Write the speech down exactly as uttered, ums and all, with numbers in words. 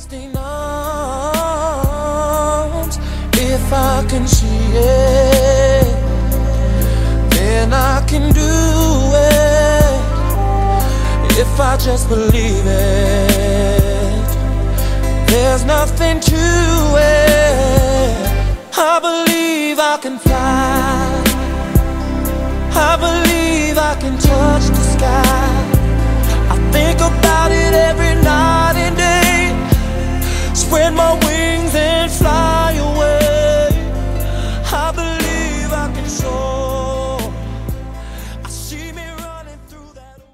everlasting arms. If I can see it, then I can do it. If I just believe it, there's nothing to it. I believe I can fly. I believe I can touch the sky. I think about it every night and day. Spread my